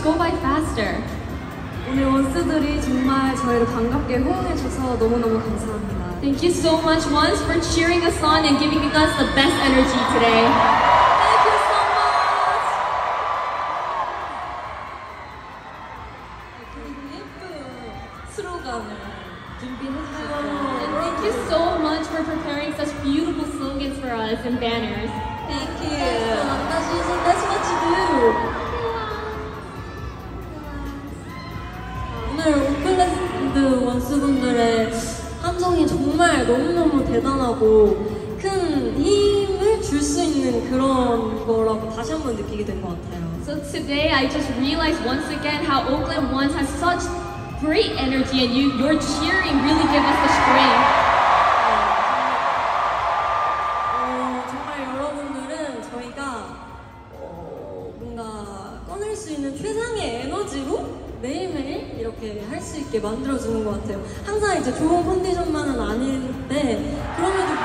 go by faster. 오늘 원스들이 정말 저희를 반갑게 호응해줘서 너무너무 감사합니다. Thank you so much once for cheering us on and giving us the best energy today. Thank you so much. 예쁜 스로건을 준비했어요. And thank you so much for preparing such beautiful slogans for us and banners. Thank you. That's what you do. 오늘 오클랜드 원수분들의 함성이 정말 너무너무 대단하고 큰 힘을 줄 수 있는 그런 거라고 다시 한번 느끼게 된 것 같아요. So today I just realized once again how Oakland Ones has such great energy and your cheering really give us the strength. 정말 여러분들은 저희가 뭔가 꺼낼 수 있는 최상의 에너지로 매일매일 이렇게 할 수 있게 만들어주는 것 같아요. 항상 이제 좋은 컨디션만은 아닌데 그럼에도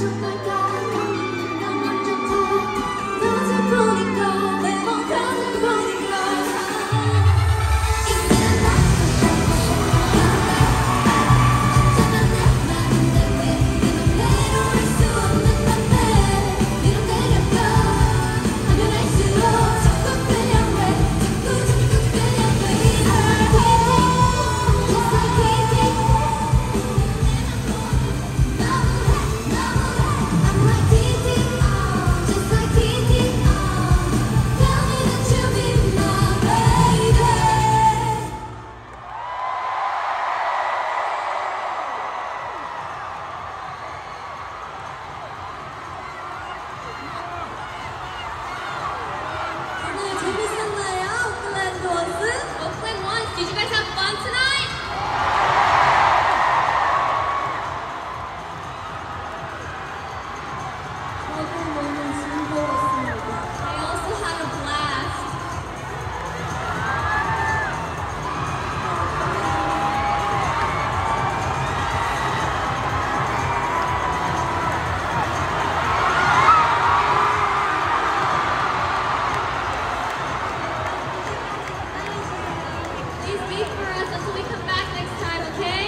Did you guys have fun tonight? I also had a blast. Please be for us until we come back next time, okay?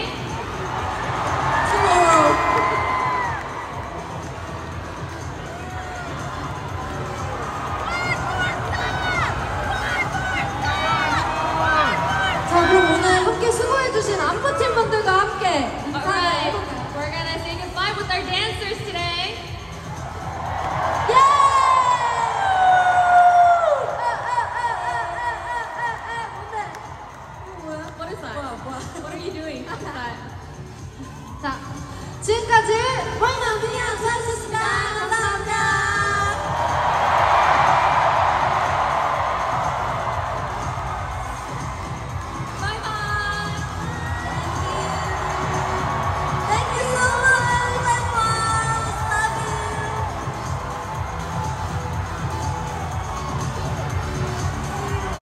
자, 그럼 오늘 함께 수고해주신 안무팀 분들과 함께 Alright, we're gonna say goodbye with our dancers today. What is that? What are you doing? What is that? 자, 지금까지 파이널 미니언스였습니다.